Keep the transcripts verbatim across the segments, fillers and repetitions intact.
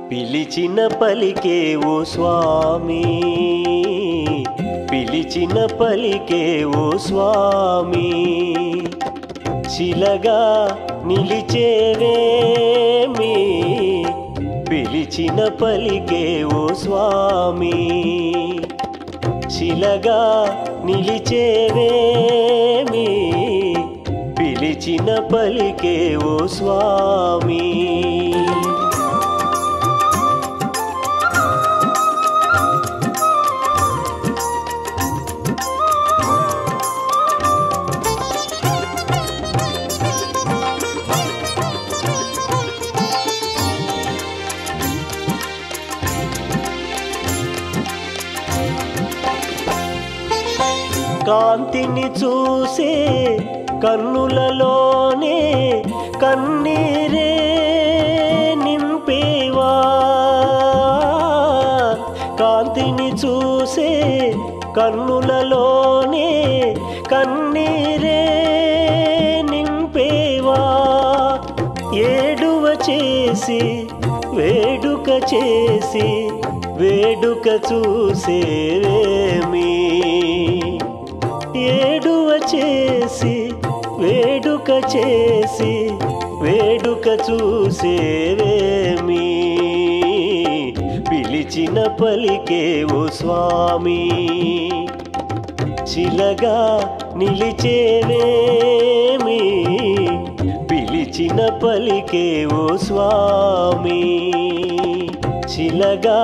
పిలిచిన పలికేవో స్వామి, పిలిచిన పలికేవో స్వామి, శిలగా నిలిచేవేమి, పిలిచిన పలికేవో స్వామి, శిలగా నిలిచేవేమి, పిలిచిన పలికేవో స్వామి. కాంతిని చూసే కన్నులలోనే కన్నీరే నింపేవా, కాంతిని చూసే కన్నులలోనే కన్నీరే నింపేవా, ఏడువ చేసి వేడుక చేసి వేడుక చూసేవేమి, ఏడువ చేసి వేడుక చేసి వేడుక చూసేవేమి, పిలిచిన పలికేవో స్వామి, శిలగా నిలిచేవేమి, పిలిచిన పలికేవో స్వామి, శిలగా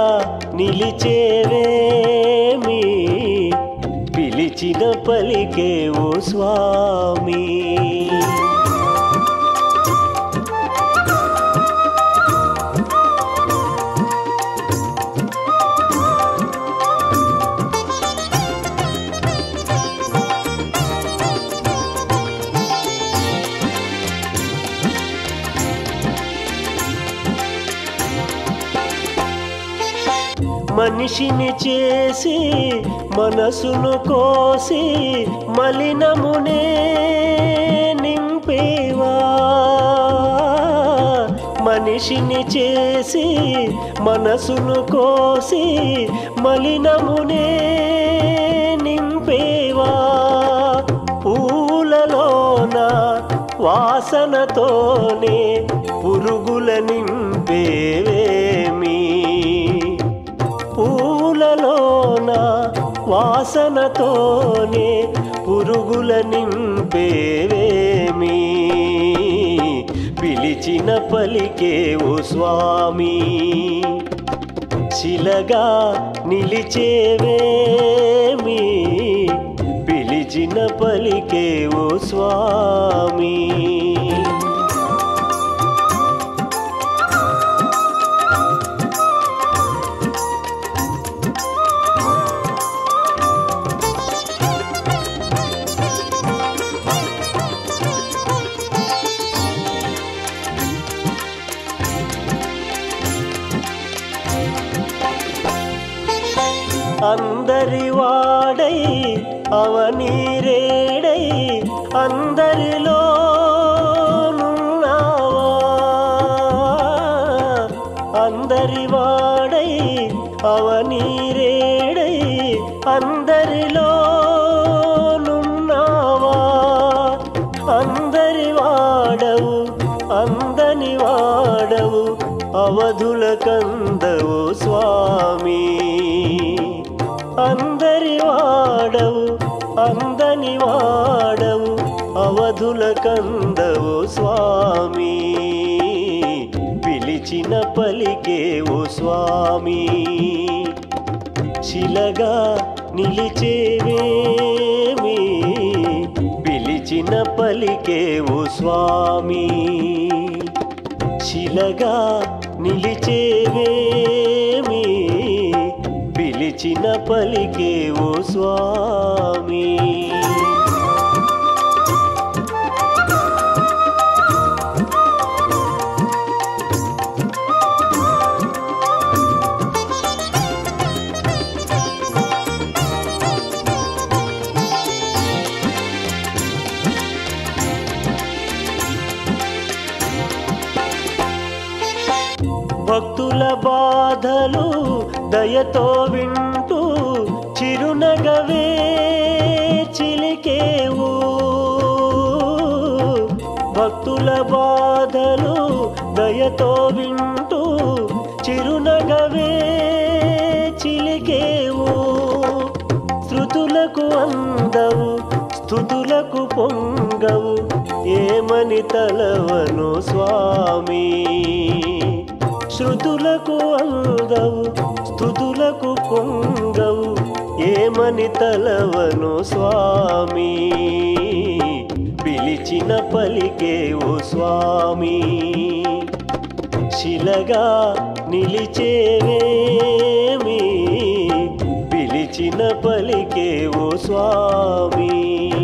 నిలిచేవేమి, పిలిచిన పలికేవో స్వామి. మనిషిని చేసి మనసును కోసి మలినమునే నింపేవా, మనిషిని చేసి మనసును కోసి మలినమునే నింపేవా, పూలలోన వాసనతోనే పురుగుల నింపేవేమి, పూలలోన వాసనతోనే పురుగుల నింపేవేమి, పిలిచిన పలికేవో స్వామి, శిలగా నిలిచేవేమి, పిలిచిన పలికేవో స్వామి. అందరి వాడై అవనీరేడై అందరిలో నున్నావా, అందరి వాడై అవనీరేడై అందరిలో నున్నావా, అందరి వాడవు అందని వాడవు అవధుల కందవు స్వామి, అందరి వాడవు అందని వాడవు అవధుల కందవు స్వామి, పిలిచిన పలికేవో స్వామి, శిలగా నిలిచేవేమి, పిలిచిన పలికేవో స్వామి, శిలగా నిలిచేవేమి, పిలిచిన పలికేవో స్వామి. భక్తుల బాధలు దయతో వింటూ చిరునగవే చిలికేవు భక్తుల బాధలు దయతో వింటూ చిరునగవే చిలికేవు శృతులకు అందవు స్తుతులకు పొంగవు ఏమని తలవను స్వామి శృతులకు అందవు స్తుతులకు పొంగవు ఏమని తలవను స్వామి పిలిచిన పలికేవు స్వామి శిలగా నిలిచేవేమి పిలిచిన పలికేవు స్వామి